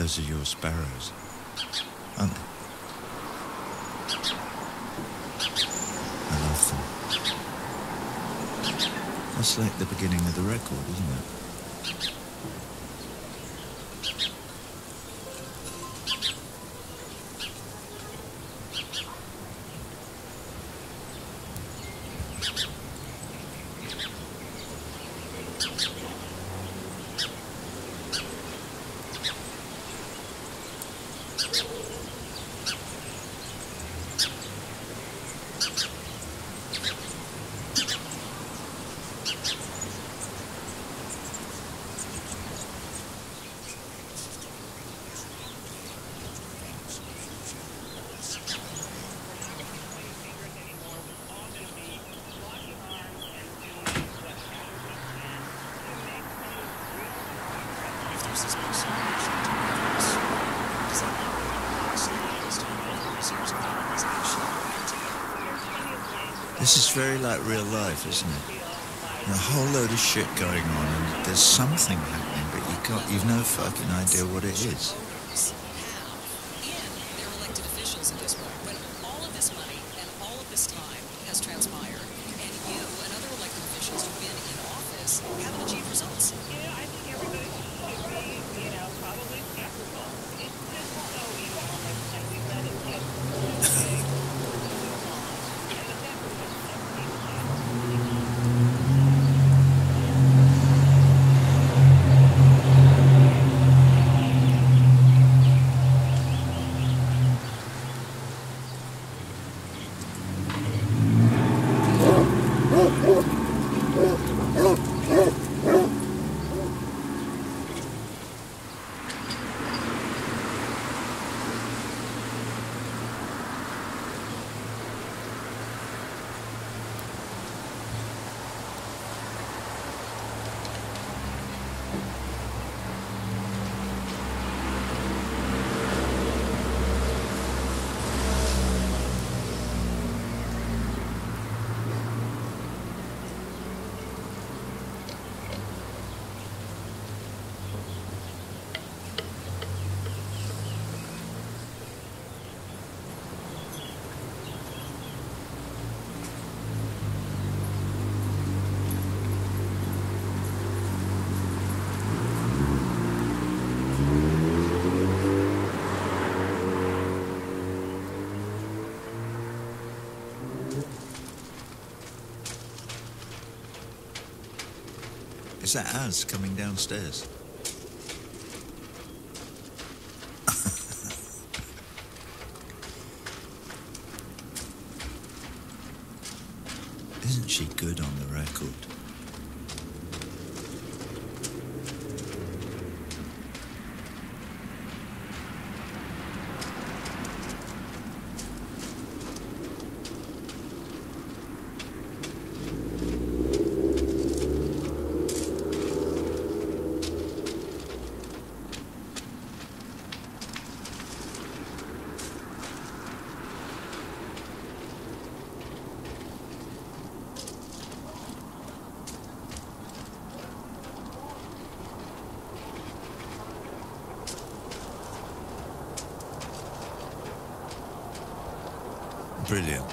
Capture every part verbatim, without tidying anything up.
Those are your sparrows, aren't they? I love them. That's like the beginning of the record, isn't it? This is very like real life, isn't it? A whole load of shit going on, and there's something happening, but you can't, you've no fucking idea what it is. Is that us coming downstairs? Isn't she good on the record? Brilliant.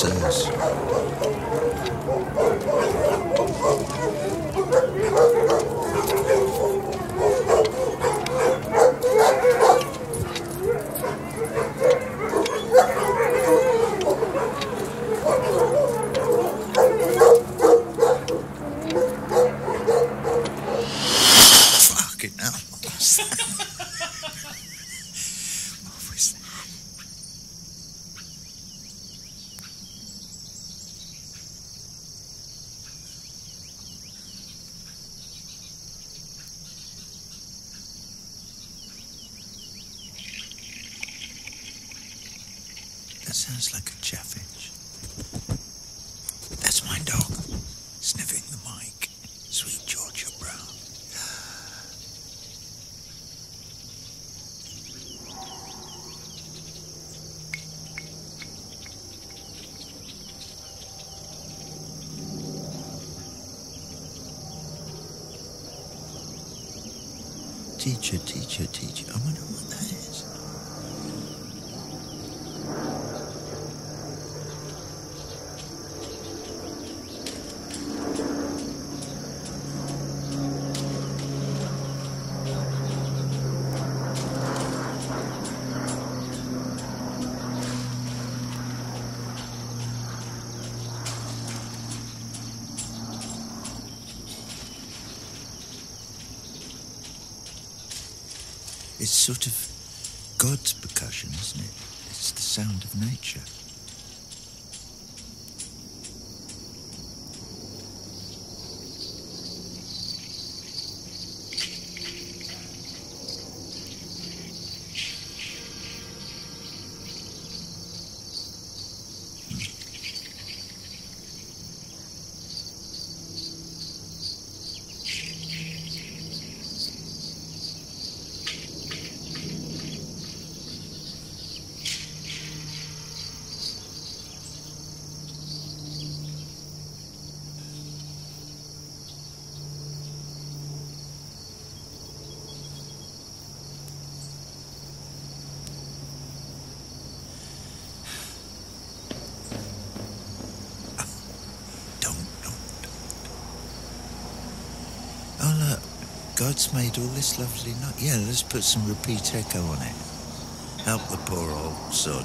sirs. Fucking hell. What was that? What was that? That sounds like a chaffinch. That's my dog, sniffing the mic. Sweet Georgia Brown. Teacher, teacher, teacher. I wonder what that is. It's sort of God's percussion, isn't it? It's the sound of nature. Oh look, God's made all this lovely night. Yeah, let's put some repeat echo on it. Help the poor old sod.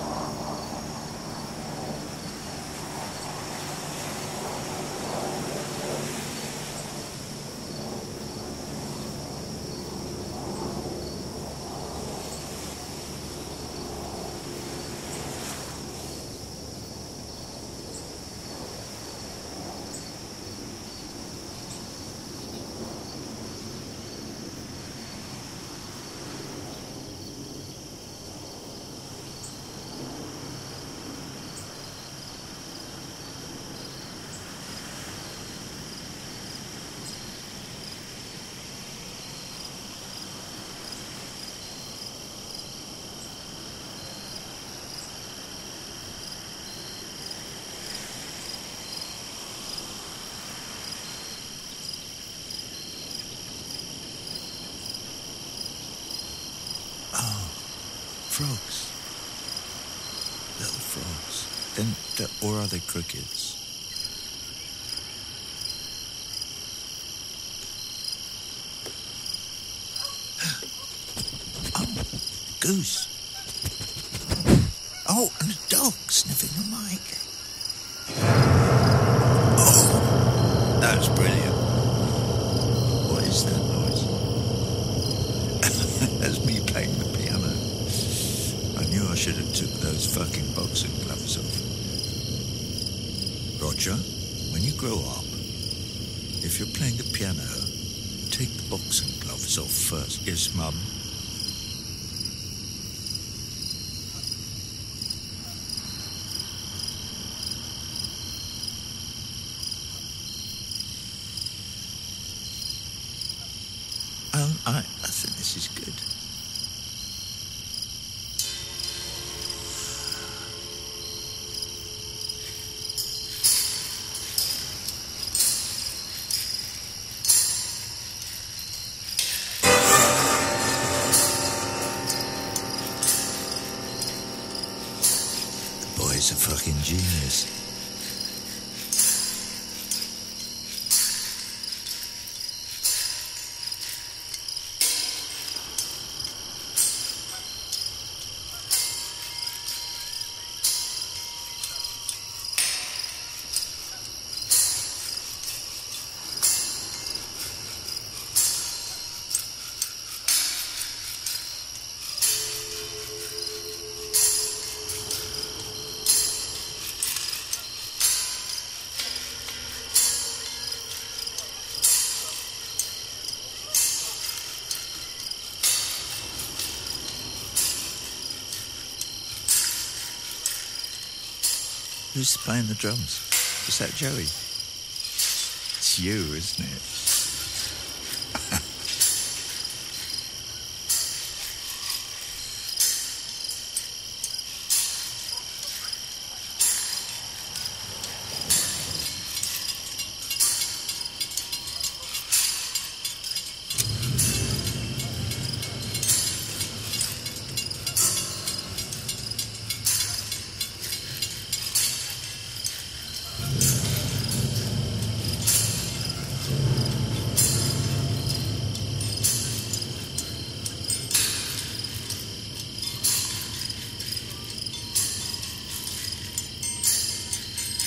Frogs. Little frogs. Then, or are they crickets? Oh, goose. Oh, and a dog sniffing the mic. Oh, that was brilliant. What is that noise? That's me playing the piano. I knew I should have took those fucking boxing gloves off. Roger, when you grow up, if you're playing the piano, take the boxing gloves off first. Yes, Mum. Um, I, I think this is good. he's a fucking genius. Who's playing the drums? Is that Joey? It's you, isn't it?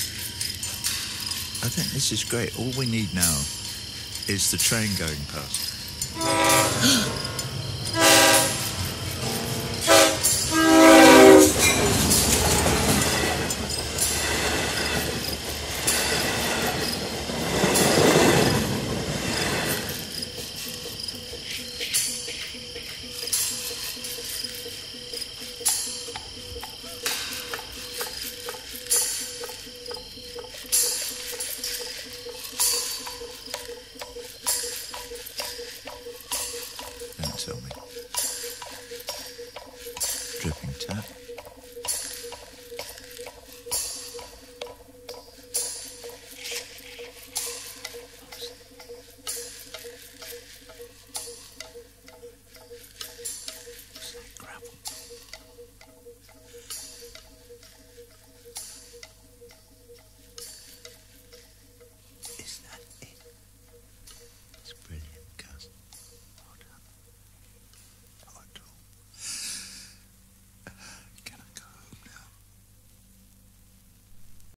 I think this is great. All we need now is the train going past.